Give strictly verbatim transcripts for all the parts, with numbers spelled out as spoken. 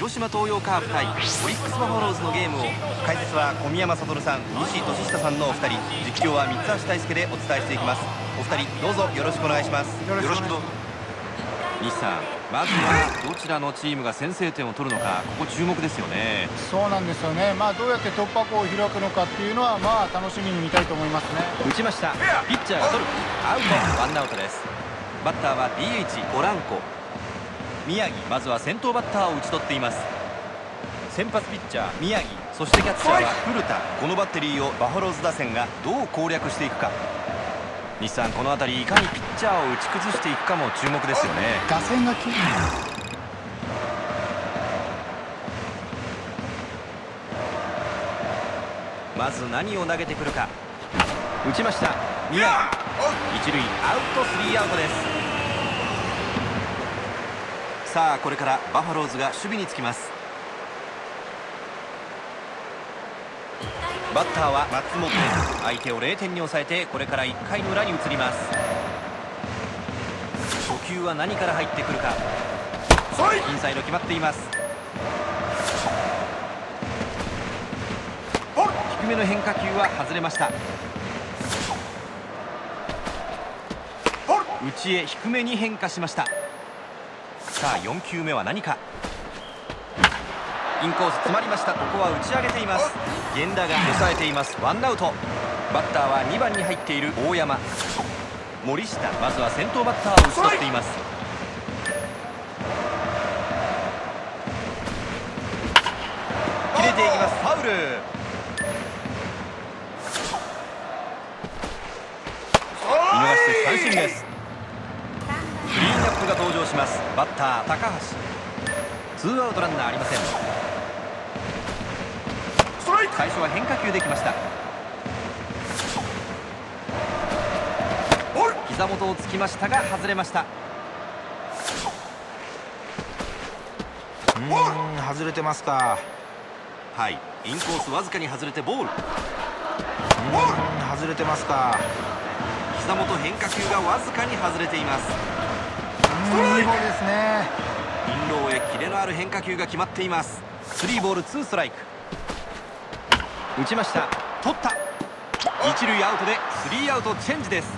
広島東洋カープ対オリックスバファローズのゲームを、解説は小宮山悟さん、西俊久さんのお二人、実況は三橋大輔でお伝えしていきます。お二人どうぞよろしくお願いします。よろしくどうぞ。西さん、まずはどちらのチームが先制点を取るのか、ここ注目ですよね。 そうなんですよね。まあどうやって突破口を開くのかっていうのは、まあ楽しみに見たいと思いますね。 打ちました。ピッチャーが取る。アウト、ワンアウトです。バッターは ディーエイチ ポランコ。宮城、まずは先頭バッターを打ち取っています。先発ピッチャー宮城、そしてキャッチャーは古田。このバッテリーをバファローズ打線がどう攻略していくか。西さん、この辺りいかにピッチャーを打ち崩していくかも注目ですよね。 打線がきまず何を投げてくるか。打ちました。宮城、一塁アウト、スリーアウトです。さあこれからバファローズが守備につきます。バッターは松本。相手をれいてんに抑えて、これからいっかいの裏に移ります。初球は何から入ってくるか。インサイド決まっています。低めの変化球は外れました。内へ低めに変化しました。さあよん球目は何か。インコース詰まりました。ここは打ち上げています。源田が抑えています。ワンアウト。バッターはにばんに入っている大山。森下、まずは先頭バッターを打ち取っています。切れていきます。ファウル。見逃して三振です。クリーンアップが登場します。バッター高橋。ツーアウトランナーありません。最初は変化球できました。膝元をつきましたが外れました。 うーん、外れてますか。 はい、インコースわずかに外れてボール。うーん、外れてますか。 膝元変化球がわずかに外れています。 いいボールですね。 インローへキレのある変化球が決まっています。スリーボールツーストライク。打ちました。取った。一塁アウトでスリーアウトチェンジです。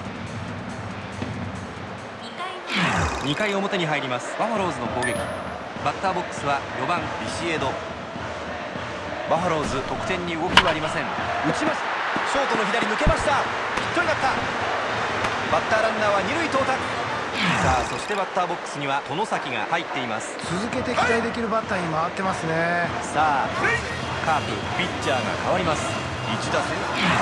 にかい表に入りますバファローズの攻撃。バッターボックスはよばんビシエド。バファローズ得点に動きはありません。打ちました。ショートの左抜けました。ヒットになった。バッターランナーは二塁到達。さあそしてバッターボックスには外崎が入っています。 続けて期待できるバッターに回ってますね。 さあカープピッチャーが変わります。いち打席。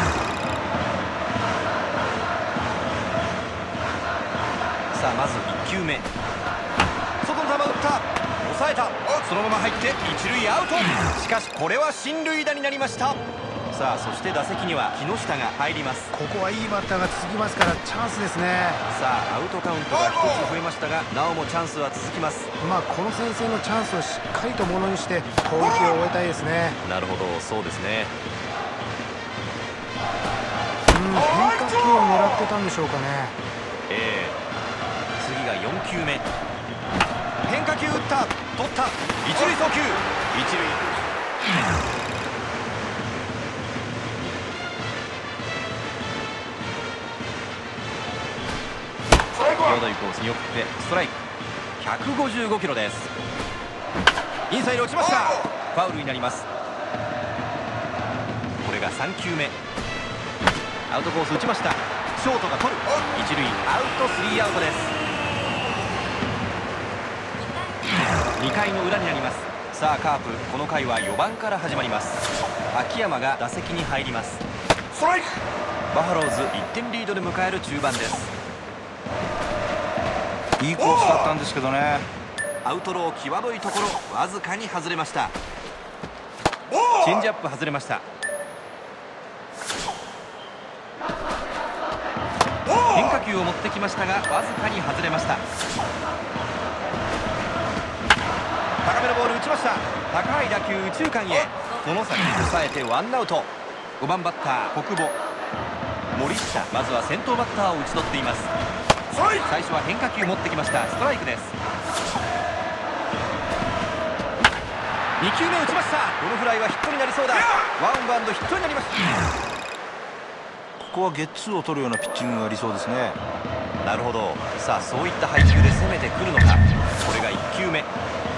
さあまずいっ球目。外の球打った。抑えた。そのまま入って一塁アウト。しかしこれは進塁打になりました。さあそして打席には木下が入ります。 ここはいいバッターが続きますからチャンスですね。 さあアウトカウントがひとつ増えましたが、なおもチャンスは続きます。 まあこの先制のチャンスをしっかりとものにして攻撃を終えたいですね。 なるほど、そうですね。 うん、変化球を狙ってたんでしょうかね。 ええー、次がよん球目。変化球打った。取った。一塁送球。一塁。際どいコースに送ってストライク。ひゃくごじゅうごキロです。インサイド落ちました。ファウルになります。これがさん球目。アウトコース打ちました。ショートが取る。一塁アウト、スリーアウトです。にかいの裏になります。さあカープこの回はよばんから始まります。秋山が打席に入ります。バファローズいってんリードで迎える中盤です。 いいコースだったんですけどね。 アウトロー際どいところ、わずかに外れました。チェンジアップ外れました。変化球を持ってきましたがわずかに外れました。高めのボール打ちました。高い打球右中間へ。この先抑えてワンアウト。ごばんバッター小久保。森下、まずは先頭バッターを打ち取っています。最初は変化球持ってきました。ストライクです。 にきゅうめ打ちました。このフライはヒットになりそうだ。ワンバウンドヒットになりました。 ここはゲッツーを取るようなピッチングがありそうですね。 なるほど。さあそういった配球で攻めてくるのか。これがいっきゅうめ。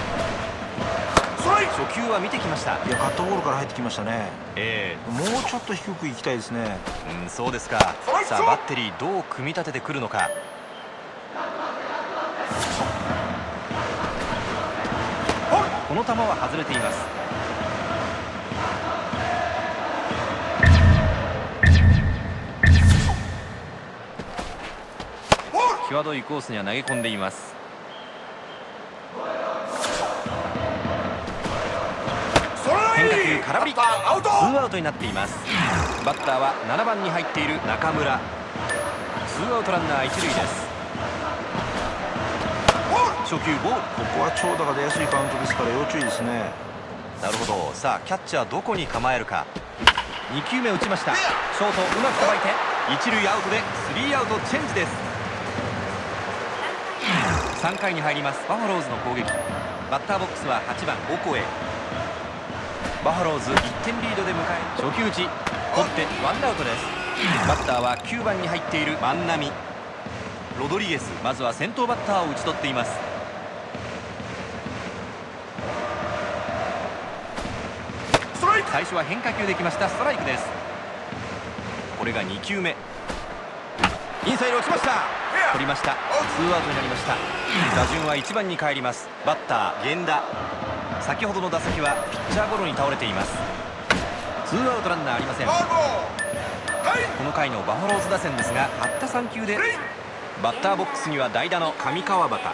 初球は見てきました。 いやカットボールから入ってきましたね。 ええもうちょっと低く行きたいですね。 うん、そうですか。さあバッテリーどう組み立ててくるのか。この球は外れています。際どいコースには投げ込んでいます。変化球空振り。ツーアウトになっています。バッターはななばんに入っている中村。ツーアウトランナー一塁です。初球ボール。 ここは長打が出やすいカウントですから要注意ですね。 なるほど。さあキャッチャーどこに構えるか。にきゅうめ打ちました。ショートうまくさばいて一塁アウトでスリーアウトチェンジです。さんかいに入りますバファローズの攻撃。バッターボックスははちばんオコエ。バファローズいってんリードで迎え初球打ち取ってワンアウトです。バッターはきゅうばんに入っている万波。ロドリゲス、まずは先頭バッターを打ち取っています。最初は変化球できました。ストライクです。これがにきゅうめ。インサイド落ちました。取りました。ツーアウトになりました。打順はいちばんに帰ります。バッター源田。先ほどの打席はピッチャーゴロに倒れています。ツーアウトランナーありません。この回のバファローズ打線ですがたったさんきゅうでバッターボックスには代打の上川端。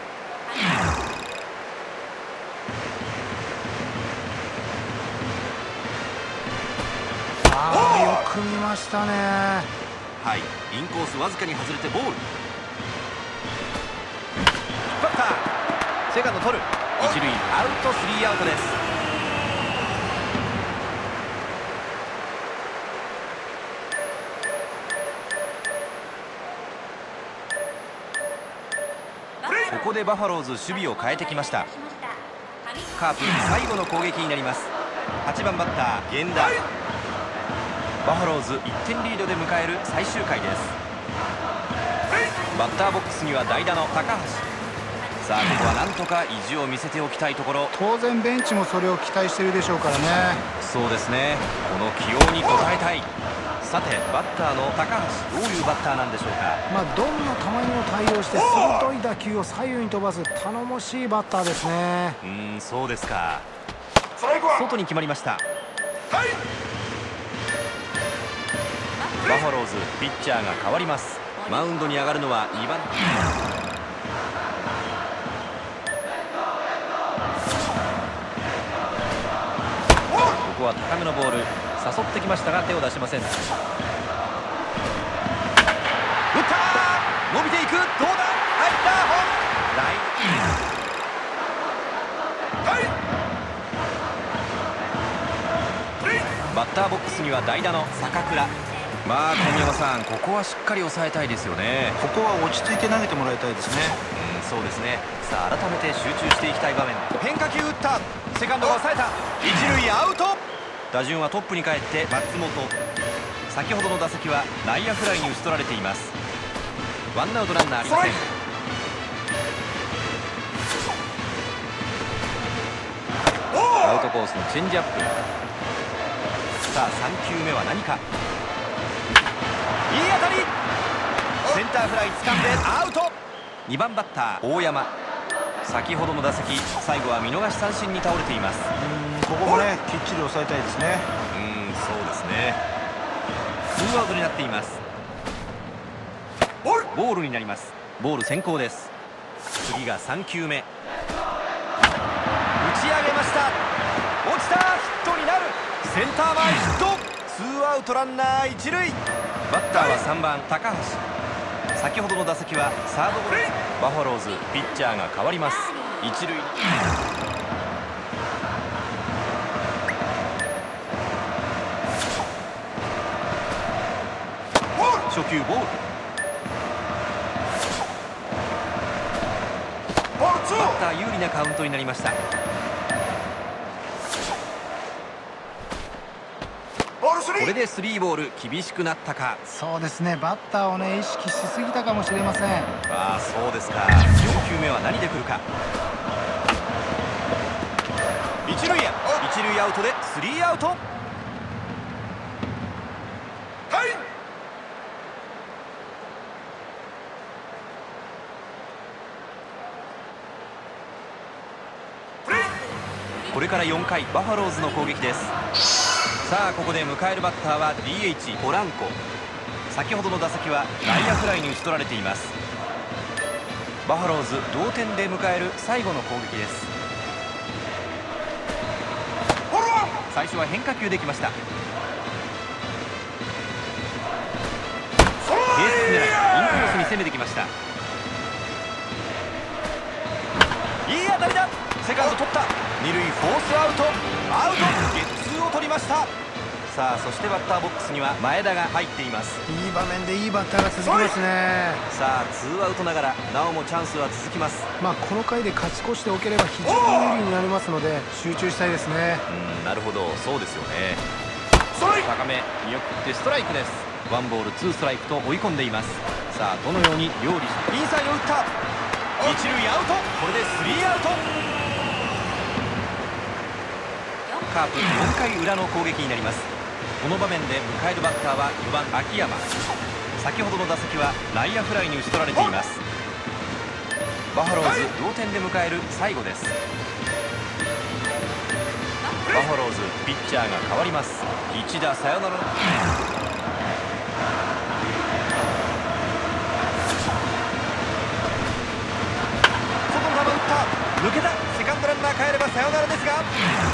ああよく見ましたね。 はい、インコースわずかに外れてボール。引っ張ったセカンド取る。一塁アウトスリーアウトです。ここでバファローズ守備を変えてきました。カープ最後の攻撃になります。はちばんバッター源田。バファローズいってんリードで迎える最終回です。バッターボックスには代打の高橋。さあここはなんとか意地を見せておきたいところ。 当然ベンチもそれを期待しているでしょうからね。 そうですね。この起用に応えたい。さてバッターの高橋、どういうバッターなんでしょうか。 まあどんな球にも対応して鋭い打球を左右に飛ばす頼もしいバッターですね。 うーん、そうですか。外に決まりました。バファローズピッチャーが変わります。マウンドに上がるのはにばん。ここは高めのボール、誘ってきましたが手を出しません。打ったー、伸びていく、どうだ、入ったホームライン。バッターボックスには代打の坂倉。まあ小宮山さん、ここはしっかり抑えたいですよね。 ここは落ち着いて投げてもらいたいですね。 うん、そうですね。さあ改めて集中していきたい場面。変化球打った、セカンドが抑えた、一塁アウト。打順はトップに帰って松本。先ほどの打席は内野フライに打ち取られています。ワンアウトランナーありません。アウトコースのチェンジアップ。さあさんきゅうめは何か。いい当たり、センターフライ掴んでアウト。にばんバッター大山。先ほどの打席、最後は見逃し三振に倒れています。 うん、ここもねきっちり抑えたいですね。 うん、そうですね。ツーアウトになっています。ボールになります。ボール先行です。次がさんきゅうめ。打ち上げました。落ちた、ヒットになる。センター前ヒット。ツーアウトランナー一塁。バッターはさんばん高橋。先ほどの打席はサードゴロ。バファローズピッチャーが変わります。一塁に初球ボール。バッター有利なカウントになりました。 これでスリーボール。厳しくなったか。 そうですね、バッターをね意識しすぎたかもしれません。 ああそうですか。よん球目は何で来るか。一塁へ、一塁アウトでスリーアウト。これからよんかいバファローズの攻撃です。さあここで迎えるバッターは ディーエイチ ポランコ。先ほどの打席は内野フライに打ち取られています。バファローズ同点で迎える最後の攻撃です。最初は変化球できました。ベース狙い、インコースに攻めてきました。いい当たりだ。セカンド取った。二塁フォースアウト。アウト。ゲッツーを取りました。さあそしてバッターボックスには前田が入っています。 いい場面でいいバッターが続きますね。 さあツーアウトながらなおもチャンスは続きます。 まあこの回で勝ち越しておければ非常に有利になりますので集中したいですね。 うんなるほど、そうですよね。高め見送ってストライクです。ワンボールツーストライクと追い込んでいます。さあどのように料理してインサイド打った。一塁アウト。これでスリーアウト。カープよんかい裏の攻撃になります。この場面で迎えるバッターはよんばん秋山。先ほどの打席は内野フライに打ち取られています。バファローズ同点で迎える最後です。バファローズピッチャーが変わります。一打サヨナラの外の球打った。抜けた。セカンドランナー帰ればサヨナラですが、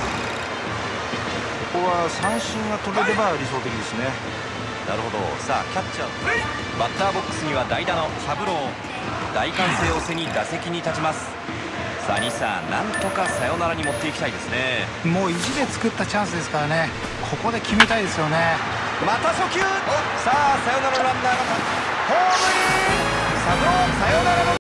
ここは三振が取れれば理想的ですね。 なるほど。さあキャッチャーバッターボックスには代打のサブロー。大歓声を背に打席に立ちます。さあ西さん、なんとかサヨナラに持っていきたいですね。 もう意地で作ったチャンスですからね、ここで決めたいですよね。 また初球。さあサヨナラランナーがホームイン。サブローサヨナラの